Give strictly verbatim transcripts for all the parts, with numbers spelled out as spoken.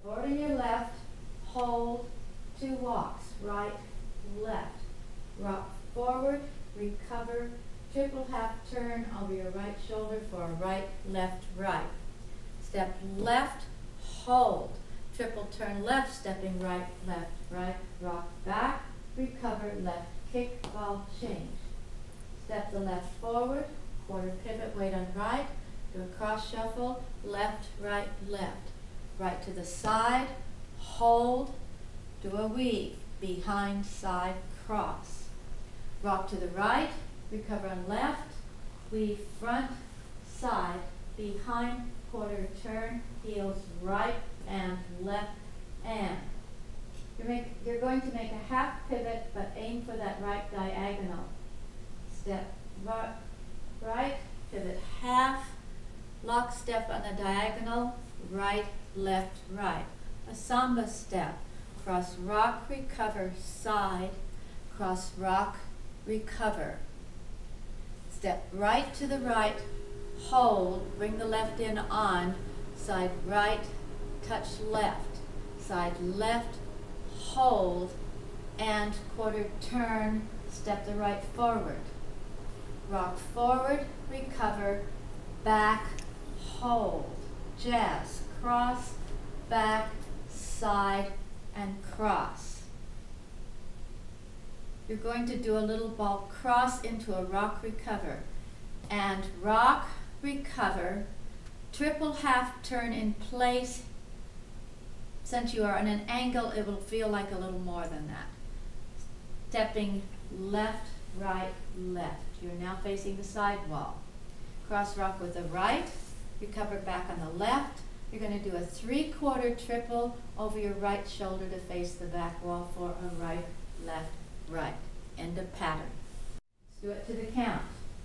Forward on your left, hold, two walks, right, left. Rock forward, recover, triple half turn over your right shoulder for a right, left, right. Step left, hold, triple turn left, stepping right, left, right, rock back, recover, left, kick, ball, change. Step the left forward, quarter pivot, weight on right, do a cross shuffle, left, right, left. Right to the side, hold, do a weave, behind, side, cross. Rock to the right, recover on left, weave front, side, behind, quarter turn, heels right and left and. You're, make, you're going to make a half pivot, but aim for that right diagonal. Step right, right, pivot half, lock step on the diagonal, right, left, right. A samba step, cross rock, recover, side, cross rock, recover. Step right to the right, hold, bring the left in on, side right, touch left, side left, hold, and quarter turn, step the right forward. Rock forward, recover, back, hold, jazz, cross, back, side, and cross. You're going to do a little ball cross into a rock recover. And rock, recover, triple half turn in place. Since you are on an angle, it will feel like a little more than that. Stepping left, right, left. You're now facing the side wall. Cross rock with the right, recover back on the left. You're going to do a three-quarter triple over your right shoulder to face the back wall for a right, left, right. End of pattern. Let's do it to the count.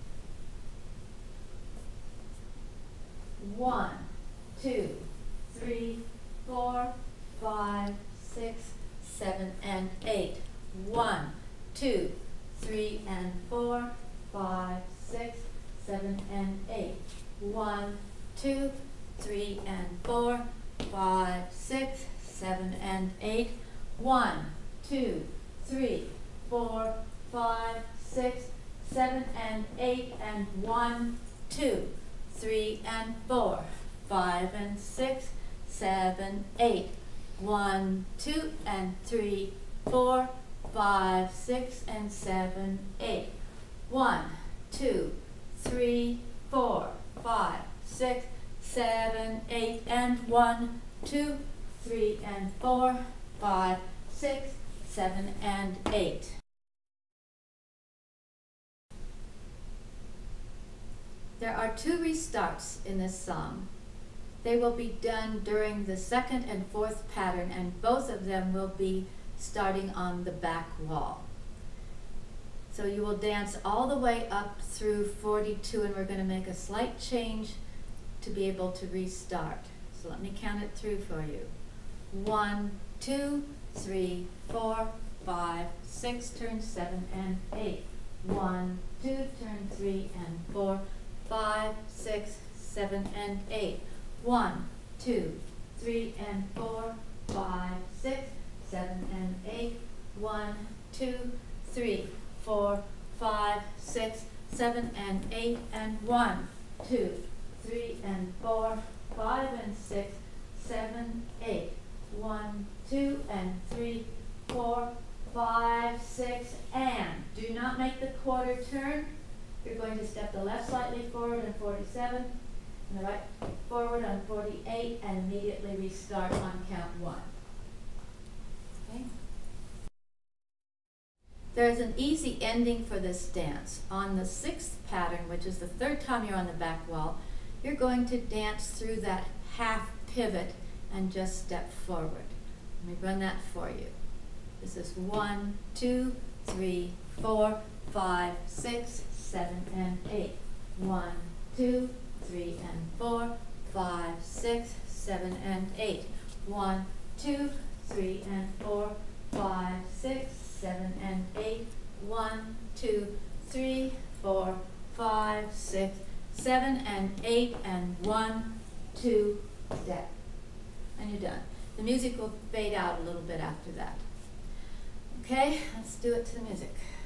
One, two, three, four, five, six, seven, and eight. One, two, three, and four, five, six, seven, and eight. One, two, three, and four, five, six, seven, and eight. One, two, three, four, five, six, seven, and eight, and one, two, three, and four, five, and six, seven, eight. One, two, and three, four, five, six, and seven, eight. One, two, three, four, five, six, seven, eight, and one, two, three, and four, five, six, seven, and eight. There are two restarts in this song. They will be done during the second and fourth pattern, and both of them will be starting on the back wall. So you will dance all the way up through forty-two, and we're going to make a slight change to be able to restart. So let me count it through for you. One, two, three, four, five, six, turn seven and eight. One, two, turn three and four, five, six, seven, and eight. One, two, three, and four, five, six, seven, and eight. One, two, three, four, five, six, seven, and eight, and one, two, three, and four, five, and six, seven, eight. One, two, and three, four, five, six, and do not make the quarter turn. You're going to step the left slightly forward on forty-seven, and the right forward on forty-eight, and immediately restart on count one. Okay? There's an easy ending for this dance. On the sixth pattern, which is the third time you're on the back wall, you're going to dance through that half pivot and just step forward. Let me run that for you. This is one, two, three, four, five, six, seven, and eight. One, two, three, and four, five, six, seven, and eight. One, two, three, and four, five, six, seven, and eight. One, two, three, four, five, six, seven, and eight, and one, two, step. And you're done. The music will fade out a little bit after that. Okay, let's do it to the music.